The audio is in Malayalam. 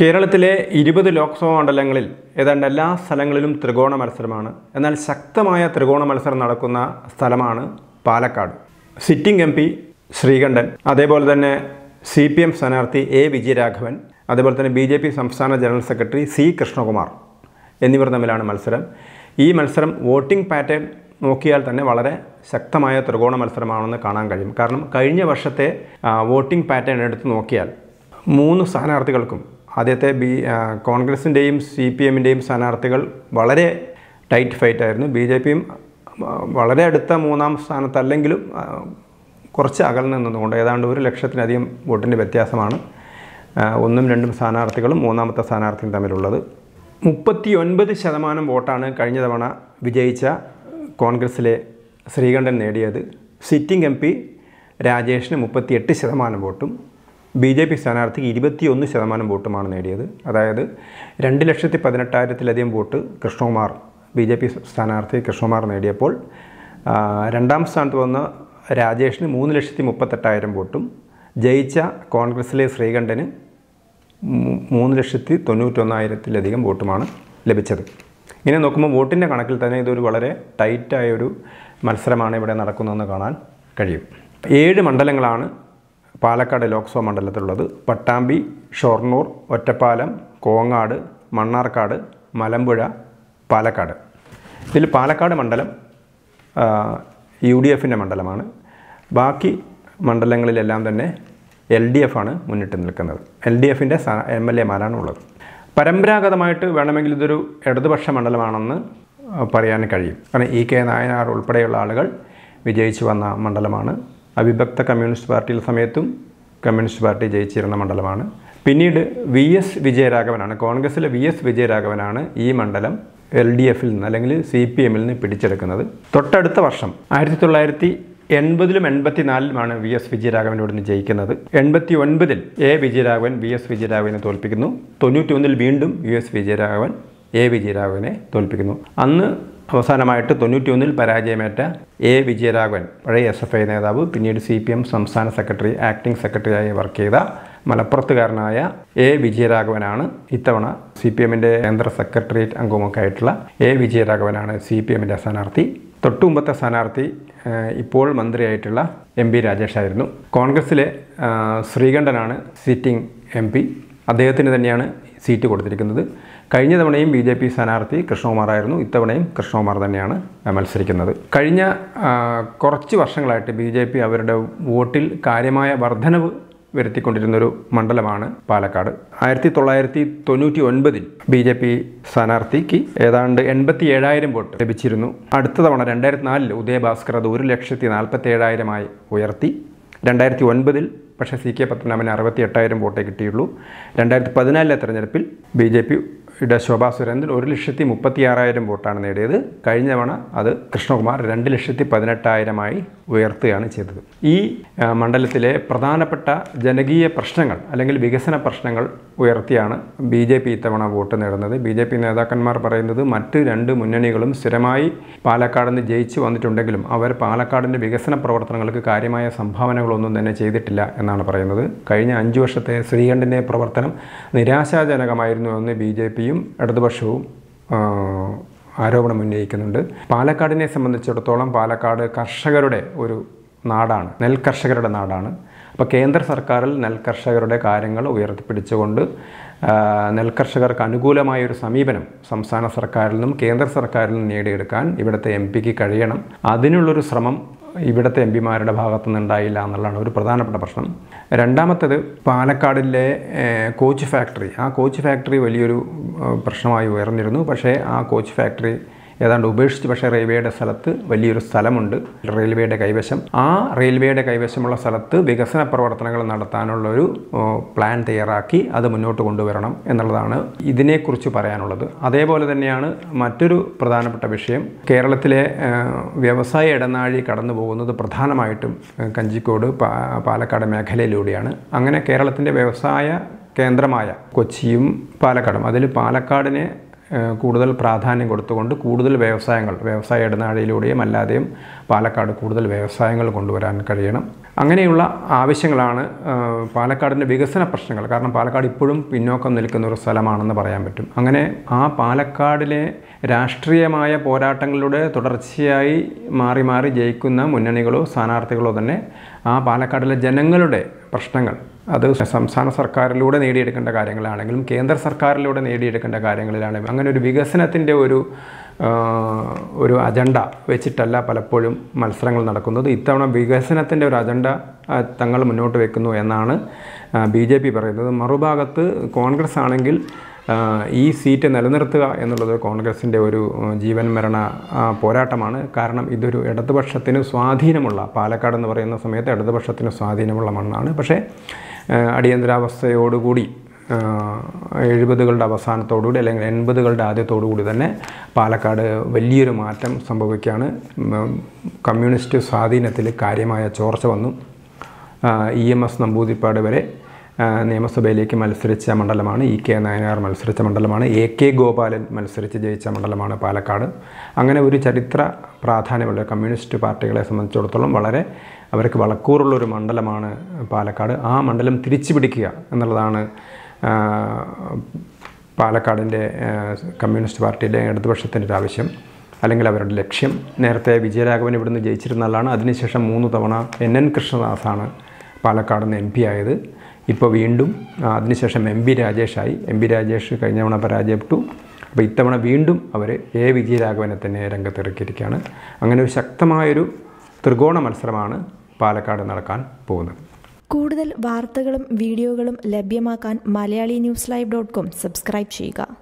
കേരളത്തിലെ 20 ലോക്സഭാ മണ്ഡലങ്ങളിൽ ഏതാണ്ട് എല്ലാ സ്ഥലങ്ങളിലും ത്രികോണ മത്സരമാണ്. എന്നാൽ ശക്തമായ ത്രികോണ മത്സരം നടക്കുന്ന സ്ഥലമാണ് പാലക്കാട്. സിറ്റിംഗ് MP ശ്രീകണ്ഠൻ, അതേപോലെ തന്നെ CPM സ്ഥാനാർത്ഥി A വിജയരാഘവൻ, അതേപോലെ തന്നെ BJP സംസ്ഥാന ജനറൽ സെക്രട്ടറി C കൃഷ്ണകുമാർ എന്നിവർ തമ്മിലാണ് മത്സരം. ഈ മത്സരം വോട്ടിംഗ് പാറ്റേൺ നോക്കിയാൽ തന്നെ വളരെ ശക്തമായ ത്രികോണ മത്സരമാണെന്ന് കാണാൻ കഴിയും. കാരണം കഴിഞ്ഞ വർഷത്തെ വോട്ടിംഗ് പാറ്റേൺ എടുത്ത് നോക്കിയാൽ 3 സ്ഥാനാർത്ഥികൾക്കും ആദ്യത്തെ കോൺഗ്രസിൻ്റെയും CPMൻ്റെയും സ്ഥാനാർത്ഥികൾ വളരെ ടൈറ്റ് ഫൈറ്റായിരുന്നു. BJPയും വളരെ അടുത്ത 3ാം സ്ഥാനത്തല്ലെങ്കിലും കുറച്ച് അകൽന്ന് നിന്നുകൊണ്ട് ഏതാണ്ട് 1 ലക്ഷത്തിലധികം വോട്ടിൻ്റെ വ്യത്യാസമാണ് 1ഉം 2ഉം സ്ഥാനാർത്ഥികളും 3ാമത്തെ സ്ഥാനാർത്ഥിയും തമ്മിലുള്ളത്. 39% വോട്ടാണ് കഴിഞ്ഞ തവണ വിജയിച്ച കോൺഗ്രസിലെ ശ്രീകണ്ഠൻ നേടിയത്. സിറ്റിംഗ് MP രാജേഷിന് 38% വോട്ടും BJP സ്ഥാനാർത്ഥിക്ക് 21% വോട്ടുമാണ് നേടിയത്. അതായത് 2,18,000-ലധികം വോട്ട് കൃഷ്ണകുമാർ BJP സ്ഥാനാർത്ഥി കൃഷ്ണകുമാർ നേടിയപ്പോൾ 2ാം സ്ഥാനത്ത് വന്ന രാജേഷിന് 3,38,000 വോട്ടും ജയിച്ച കോൺഗ്രസിലെ ശ്രീകണ്ഠന് 3,91,000-ലധികം വോട്ടുമാണ് ലഭിച്ചത്. ഇങ്ങനെ നോക്കുമ്പോൾ വോട്ടിൻ്റെ കണക്കിൽ തന്നെ ഇതൊരു വളരെ ടൈറ്റായൊരു മത്സരമാണ് ഇവിടെ നടക്കുന്നതെന്ന് കാണാൻ കഴിയും. 7 മണ്ഡലങ്ങളാണ് പാലക്കാട് ലോക്സഭാ മണ്ഡലത്തിലുള്ളത്. പട്ടാമ്പി, ഷൊർണൂർ, ഒറ്റപ്പാലം, കോങ്ങാട്, മണ്ണാർക്കാട്, മലമ്പുഴ, പാലക്കാട്. ഇതിൽ പാലക്കാട് മണ്ഡലം UDFൻ്റെ മണ്ഡലമാണ്. ബാക്കി മണ്ഡലങ്ങളിലെല്ലാം തന്നെ LDF ആണ് മുന്നിട്ട് നിൽക്കുന്നത്. LDFൻ്റെ MLA-മാരാണ് ഉള്ളത്. പരമ്പരാഗതമായിട്ട് വേണമെങ്കിൽ ഇതൊരു ഇടതുപക്ഷ മണ്ഡലമാണെന്ന് പറയാൻ കഴിയും. കാരണം EK നായനാർ ഉൾപ്പെടെയുള്ള ആളുകൾ വിജയിച്ചു വന്ന മണ്ഡലമാണ്. അവിഭക്ത കമ്മ്യൂണിസ്റ്റ് പാർട്ടിയുടെ സമയത്തും കമ്മ്യൂണിസ്റ്റ് പാർട്ടി ജയിച്ചിരുന്ന മണ്ഡലമാണ്. പിന്നീട് VS വിജയരാഘവനാണ്, കോൺഗ്രസിലെ VS വിജയരാഘവനാണ് ഈ മണ്ഡലം LDFൽ നിന്ന് അല്ലെങ്കിൽ CPMൽ നിന്ന് പിടിച്ചെടുക്കുന്നത്. തൊട്ടടുത്ത വർഷം 1980-ലും 84-ലുമാണ് VS വിജയരാഘവൻ ഇവിടുന്ന് ജയിക്കുന്നത്. 89-ൽ A വിജയരാഘവൻ VS വിജയരാഘവനെ തോൽപ്പിക്കുന്നു. 91-ൽ വീണ്ടും VS വിജയരാഘവൻ A വിജയരാഘവനെ തോൽപ്പിക്കുന്നു. അന്ന് അവസാനമായിട്ട് 91-ൽ പരാജയമേറ്റ A വിജയരാഘവൻ, പഴയ SFI നേതാവ്, പിന്നീട് CPM സംസ്ഥാന സെക്രട്ടറി, ആക്ടിംഗ് സെക്രട്ടറിയായി വർക്ക് ചെയ്ത മലപ്പുറത്തുകാരനായ A വിജയരാഘവനാണ് ഇത്തവണ CPMൻ്റെ കേന്ദ്ര സെക്രട്ടേറിയറ്റ് അംഗവുമൊക്കെ ആയിട്ടുള്ള A വിജയരാഘവനാണ് CPMൻ്റെ സ്ഥാനാർത്ഥി. തൊട്ടുമുമ്പത്തെ സ്ഥാനാർത്ഥി ഇപ്പോൾ മന്ത്രിയായിട്ടുള്ള MP രാജേഷായിരുന്നു. കോൺഗ്രസിലെ ശ്രീകണ്ഠനാണ് സിറ്റിംഗ് MP. അദ്ദേഹത്തിന് തന്നെയാണ് സീറ്റ് കൊടുത്തിരിക്കുന്നത്. കഴിഞ്ഞ തവണയും BJP സ്ഥാനാർത്ഥി കൃഷ്ണകുമാറായിരുന്നു. ഇത്തവണയും കൃഷ്ണകുമാർ തന്നെയാണ് മത്സരിക്കുന്നത്. കഴിഞ്ഞ കുറച്ച് വർഷങ്ങളായിട്ട് BJP അവരുടെ വോട്ടിൽ കാര്യമായ വർധനവ് വരുത്തിക്കൊണ്ടിരുന്നൊരു മണ്ഡലമാണ് പാലക്കാട്. 1999-ൽ BJP സ്ഥാനാർത്ഥിക്ക് ഏതാണ്ട് 87,000 വോട്ട് ലഭിച്ചിരുന്നു. അടുത്ത തവണ 2004-ൽ ഉദയഭാസ്കർ അത് 1,47,000-ആയി ഉയർത്തി. 2009-ൽ പക്ഷേ CK പത്മനാഭന് 68,000 വോട്ടേ കിട്ടിയുള്ളൂ. 2014-ലെ തെരഞ്ഞെടുപ്പിൽ BJPയുടെ ശോഭാ സുരേന്ദ്രൻ 1,36,000 വോട്ടാണ് നേടിയത്. കഴിഞ്ഞ തവണ അത് കൃഷ്ണകുമാർ 2,18,000-ആയി ഉയർത്തുകയാണ് ചെയ്തത്. ഈ മണ്ഡലത്തിലെ പ്രധാനപ്പെട്ട ജനകീയ പ്രശ്നങ്ങൾ അല്ലെങ്കിൽ വികസന പ്രശ്നങ്ങൾ ഉയർത്തിയാണ് BJP ഇത്തവണ വോട്ട് നേടുന്നത്. BJP നേതാക്കന്മാർ പറയുന്നത് മറ്റ് 2 മുന്നണികളും സ്ഥിരമായി പാലക്കാട് നിന്ന് ജയിച്ചു വന്നിട്ടുണ്ടെങ്കിലും അവർ പാലക്കാടിൻ്റെ വികസന പ്രവർത്തനങ്ങൾക്ക് കാര്യമായ സംഭാവനകളൊന്നും തന്നെ ചെയ്തിട്ടില്ല എന്നാണ് പറയുന്നത്. കഴിഞ്ഞ 5 വർഷത്തെ ശ്രീകണ്ഠൻ്റെ പ്രവർത്തനം നിരാശാജനകമായിരുന്നു എന്ന് BJPയും ഇടതുപക്ഷവും ആരോപണം ഉന്നയിക്കുന്നുണ്ട്. പാലക്കാടിനെ സംബന്ധിച്ചിടത്തോളം പാലക്കാട് കർഷകരുടെ ഒരു നാടാണ്, നെൽകർഷകരുടെ നാടാണ്. അപ്പോൾ കേന്ദ്ര സർക്കാരിൽ നെൽകർഷകരുടെ കാര്യങ്ങൾ ഉയർത്തിപ്പിടിച്ചുകൊണ്ട് നെൽകർഷകർക്ക് അനുകൂലമായൊരു സമീപനം സംസ്ഥാന സർക്കാരിൽ നിന്നും കേന്ദ്ര സർക്കാരിൽ നിന്നും നേടിയെടുക്കാൻ ഇവിടുത്തെ MPക്ക് കഴിയണം. അതിനുള്ളൊരു ശ്രമം ഇവിടുത്തെ MPമാരുടെ ഭാഗത്തു നിന്നുണ്ടായില്ല എന്നുള്ളതാണ് ഒരു പ്രധാനപ്പെട്ട പ്രശ്നം. രണ്ടാമത്തേത് പാലക്കാടിലെ കോച്ച് ഫാക്ടറി. ആ കോച്ച് ഫാക്ടറി വലിയൊരു പ്രശ്നമായി ഉയർന്നിരുന്നു. പക്ഷേ ആ കോച്ച് ഫാക്ടറി ഏതാണ്ട് ഉപേക്ഷിച്ച്, പക്ഷേ റെയിൽവേയുടെ സ്ഥലത്ത് വലിയൊരു സ്ഥലമുണ്ട് റെയിൽവേയുടെ കൈവശം. ആ റെയിൽവേയുടെ കൈവശമുള്ള സ്ഥലത്ത് വികസന പ്രവർത്തനങ്ങൾ നടത്താനുള്ളൊരു പ്ലാൻ തയ്യാറാക്കി അത് മുന്നോട്ട് കൊണ്ടുവരണം എന്നുള്ളതാണ് ഇതിനെക്കുറിച്ച് പറയാനുള്ളത്. അതേപോലെ തന്നെയാണ് മറ്റൊരു പ്രധാനപ്പെട്ട വിഷയം. കേരളത്തിലെ വ്യവസായ ഇടനാഴി കടന്നു പോകുന്നത് പ്രധാനമായിട്ടും കഞ്ചിക്കോട് പാലക്കാട് മേഖലയിലൂടെയാണ്. അങ്ങനെ കേരളത്തിൻ്റെ വ്യവസായ കേന്ദ്രമായ കൊച്ചിയും പാലക്കാടും, അതിൽ പാലക്കാടിനെ കൂടുതൽ പ്രാധാന്യം കൊടുത്തുകൊണ്ട് കൂടുതൽ വ്യവസായ ഇടനാഴിയിലൂടെയും അല്ലാതെയും പാലക്കാട് കൂടുതൽ വ്യവസായങ്ങൾ കൊണ്ടുവരാൻ കഴിയണം. അങ്ങനെയുള്ള ആവശ്യങ്ങളാണ് പാലക്കാടിൻ്റെ വികസന പ്രശ്നങ്ങൾ. കാരണം പാലക്കാട് ഇപ്പോഴും പിന്നോക്കം നിൽക്കുന്ന ഒരു സ്ഥലമാണെന്ന് പറയാൻ പറ്റും. അങ്ങനെ ആ പാലക്കാടിലെ രാഷ്ട്രീയമായ പോരാട്ടങ്ങളിലൂടെ തുടർച്ചയായി മാറി മാറി ജയിക്കുന്ന മുന്നണികളോ സ്ഥാനാർത്ഥികളോ തന്നെ ആ പാലക്കാടിലെ ജനങ്ങളുടെ പ്രശ്നങ്ങൾ, അത് സംസ്ഥാന സർക്കാരിലൂടെ നേടിയെടുക്കേണ്ട കാര്യങ്ങളാണെങ്കിലും കേന്ദ്ര സർക്കാരിലൂടെ നേടിയെടുക്കേണ്ട കാര്യങ്ങളിലാണെങ്കിലും അങ്ങനെ ഒരു വികസനത്തിൻ്റെ ഒരു അജണ്ട വെച്ചിട്ടല്ല പലപ്പോഴും മത്സരങ്ങൾ നടക്കുന്നത്. ഇത്തവണ വികസനത്തിൻ്റെ ഒരു അജണ്ട തങ്ങൾ മുന്നോട്ട് വെക്കുന്നു എന്നാണ് BJP പറയുന്നത്. മറുഭാഗത്ത് കോൺഗ്രസ് ആണെങ്കിൽ ഈ സീറ്റ് നിലനിർത്തുക എന്നുള്ളത് കോൺഗ്രസിൻ്റെ ഒരു ജീവൻ മരണ പോരാട്ടമാണ്. കാരണം ഇതൊരു ഇടതുപക്ഷത്തിന് സ്വാധീനമുള്ള, പാലക്കാട് എന്ന് പറയുന്ന സമയത്ത് ഇടതുപക്ഷത്തിന് സ്വാധീനമുള്ള മണ്ണാണ്. പക്ഷേ അടിയന്തരാവസ്ഥയോടുകൂടി 70കളുടെ അവസാനത്തോടുകൂടി അല്ലെങ്കിൽ 80കളുടെ ആദ്യത്തോടുകൂടി തന്നെ പാലക്കാട് വലിയൊരു മാറ്റം സംഭവിക്കുകയാണ്. കമ്മ്യൂണിസ്റ്റ് സ്വാധീനത്തിൽ കാര്യമായ ചോർച്ച വന്നു. EMS നമ്പൂതിരിപ്പാട് വരെ നിയമസഭയിലേക്ക് മത്സരിച്ച മണ്ഡലമാണ്. EK നായനാർ മത്സരിച്ച മണ്ഡലമാണ്. AK ഗോപാലൻ മത്സരിച്ച് ജയിച്ച മണ്ഡലമാണ് പാലക്കാട്. അങ്ങനെ ഒരു ചരിത്ര പ്രാധാന്യമുള്ള കമ്മ്യൂണിസ്റ്റ് പാർട്ടികളെ സംബന്ധിച്ചിടത്തോളം വളരെ അവർക്ക് വളക്കൂറുള്ളൊരു മണ്ഡലമാണ് പാലക്കാട്. ആ മണ്ഡലം തിരിച്ചു പിടിക്കുക എന്നുള്ളതാണ് പാലക്കാടിൻ്റെ കമ്മ്യൂണിസ്റ്റ് പാർട്ടിയിലെ ഇടതുപക്ഷത്തിൻ്റെ ഒരു ആവശ്യം, അല്ലെങ്കിൽ അവരുടെ ലക്ഷ്യം. നേരത്തെ വിജയരാഘവൻ ഇവിടുന്ന് ജയിച്ചിരുന്ന ആളാണ്. അതിനുശേഷം 3 തവണ NN കൃഷ്ണദാസാണ് പാലക്കാട് നിന്ന് MP ആയത്. ഇപ്പോൾ വീണ്ടും അതിനുശേഷം MP രാജേഷായി. MP രാജേഷ് കഴിഞ്ഞ തവണ പരാജയപ്പെട്ടു. അപ്പോൾ ഇത്തവണ വീണ്ടും അവർ വിജയരാഘവനെ തന്നെ രംഗത്തിറക്കിയിരിക്കുകയാണ്. അങ്ങനെ ഒരു ശക്തമായൊരു ത്രികോണ മത്സരമാണ് പാലക്കാട് നടക്കാൻ പോകുന്നത്. കൂടുതൽ വാർത്തകളും വീഡിയോകളും ലഭ്യമാക്കാൻ MalayaliNewsLive.com സബ്സ്ക്രൈബ് ചെയ്യുക.